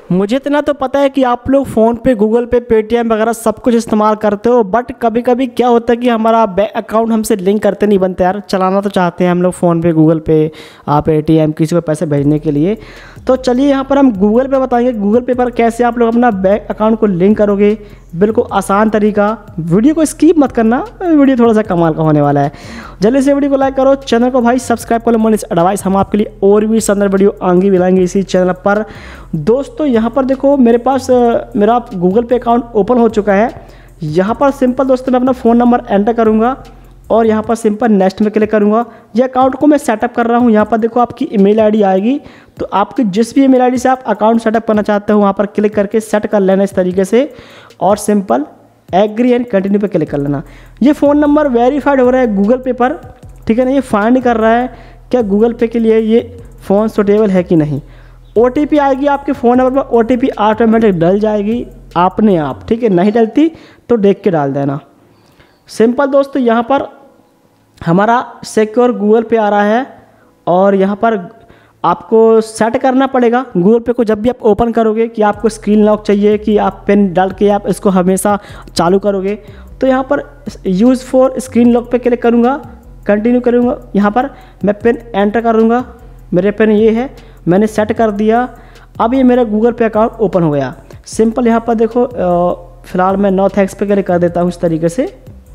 मुझे इतना तो पता है कि आप लोग फ़ोन पे, गूगल पे, पेटीएम वगैरह सब कुछ इस्तेमाल करते हो, बट कभी कभी क्या होता है कि हमारा बैंक अकाउंट हमसे लिंक करते नहीं बनते यार। चलाना तो चाहते हैं हम लोग फ़ोन पे, गूगल पे, पेटीएम, किसी को पैसे भेजने के लिए। तो चलिए यहाँ पर हम गूगल पे बताएंगे, गूगल पे पर कैसे आप लोग अपना बैंक अकाउंट को लिंक करोगे। बिल्कुल आसान तरीका, वीडियो को स्किप मत करना, वीडियो थोड़ा सा कमाल का होने वाला है। जल्दी से वीडियो को लाइक करो, चैनल को भाई सब्सक्राइब करो। मोनिस एडवाइस, हम आपके लिए और भी शानदार वीडियो आगे भी लाएंगे इसी चैनल पर। दोस्तों यहाँ पर देखो मेरे पास मेरा गूगल पे अकाउंट ओपन हो चुका है। यहाँ पर सिंपल दोस्तों मैं अपना फ़ोन नंबर एंटर करूँगा और यहाँ पर सिंपल नेक्स्ट में क्लिक करूँगा। ये अकाउंट को मैं सेटअप कर रहा हूँ। यहाँ पर देखो आपकी ईमेल आईडी आएगी, तो आपकी जिस भी ईमेल आईडी से आप अकाउंट सेटअप करना चाहते हो वहाँ पर क्लिक करके सेट कर लेना इस तरीके से, और सिंपल एग्री एंड कंटिन्यू पे क्लिक कर लेना। ये फ़ोन नंबर वेरीफाइड हो रहा है गूगल पे पर, ठीक है ना। ये फाइंड कर रहा है क्या गूगल पे के लिए ये फ़ोन सूटेबल है कि नहीं। OTP आएगी आपके फ़ोन नंबर पर, OTP ऑटोमेटिक डल जाएगी आपने आप, ठीक है। नहीं डलती तो देख के डाल देना। सिंपल दोस्तों यहाँ पर हमारा सिक्योर गूगल पे आ रहा है, और यहाँ पर आपको सेट करना पड़ेगा गूगल पे को जब भी आप ओपन करोगे कि आपको स्क्रीन लॉक चाहिए कि आप पिन डाल के आप इसको हमेशा चालू करोगे। तो यहाँ पर यूज़ फॉर स्क्रीन लॉक पे क्लिक करूँगा, कंटिन्यू करूँगा। यहाँ पर मैं पिन एंटर करूँगा, मेरे पिन ये है, मैंने सेट कर दिया। अब ये मेरा गूगल पे अकाउंट ओपन हो गया। सिंपल यहाँ पर देखो फ़िलहाल मैं नो थैंक्स पे क्लिक कर देता हूँ इस तरीके से,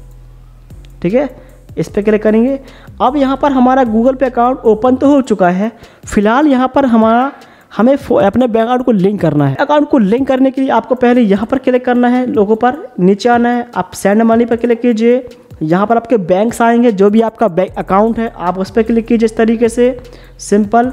ठीक है। इस पर क्लिक करेंगे। अब यहाँ पर हमारा गूगल पे अकाउंट ओपन तो हो चुका है। फिलहाल यहाँ पर हमें अपने बैंक अकाउंट को लिंक करना है। अकाउंट को लिंक करने के लिए आपको पहले यहाँ पर क्लिक करना है, लोगों पर नीचे आना है, आप सेंड मनी पर क्लिक कीजिए। यहाँ पर आपके बैंक्स आएंगे, जो भी आपका बैंक अकाउंट है आप उस पर क्लिक कीजिए इस तरीके से। सिंपल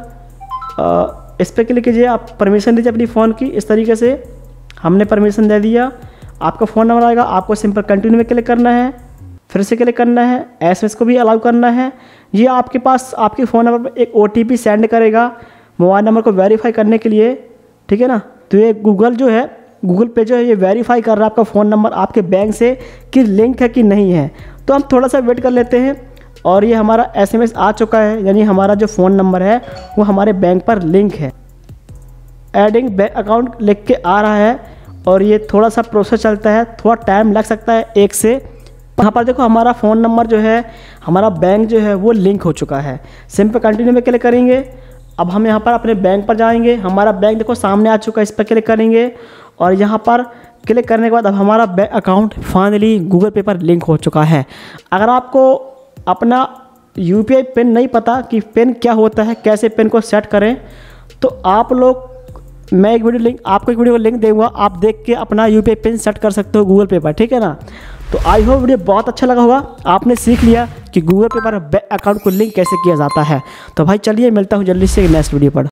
इस पर क्लिक कीजिए, आप परमिशन दीजिए अपनी फ़ोन की इस तरीके से। हमने परमिशन दे दिया। आपका फ़ोन नंबर आएगा, आपको सिंपल कंटिन्यू में क्लिक करना है, फिर से क्लिक करना है, SMS को भी अलाउ करना है। ये आपके पास आपके फ़ोन नंबर पर एक OTP सेंड करेगा मोबाइल नंबर को वेरीफाई करने के लिए, ठीक है ना। तो ये गूगल पे जो है ये वेरीफाई कर रहा है आपका फ़ोन नंबर आपके बैंक से कि लिंक है कि नहीं है। तो हम थोड़ा सा वेट कर लेते हैं, और ये हमारा SMS आ चुका है, यानी हमारा जो फ़ोन नंबर है वो हमारे बैंक पर लिंक है। एडिंग बैंक अकाउंट लिख के आ रहा है, और ये थोड़ा सा प्रोसेस चलता है, थोड़ा टाइम लग सकता है 1 से। यहाँ पर देखो हमारा फ़ोन नंबर जो है, हमारा बैंक जो है वो लिंक हो चुका है। सिंपल कंटिन्यू में क्लिक करेंगे। अब हम यहाँ पर अपने बैंक पर जाएंगे। हमारा बैंक देखो सामने आ चुका है, इस पर क्लिक करेंगे, और यहाँ पर क्लिक करने के बाद अब हमारा बैंक अकाउंट फाइनली गूगल पे पर लिंक हो चुका है। अगर आपको अपना UPI पिन नहीं पता कि पिन क्या होता है, कैसे पिन को सेट करें, तो आप लोग मैं आपको एक वीडियो का लिंक दूंगा, आप देख के अपना UPI पिन सेट कर सकते हो गूगल पे पर, ठीक है ना। तो आई होप वीडियो बहुत अच्छा लगा होगा, आपने सीख लिया कि गूगल पे पर बैंक अकाउंट को लिंक कैसे किया जाता है। तो भाई चलिए मिलता हूँ जल्दी से नेक्स्ट वीडियो पर।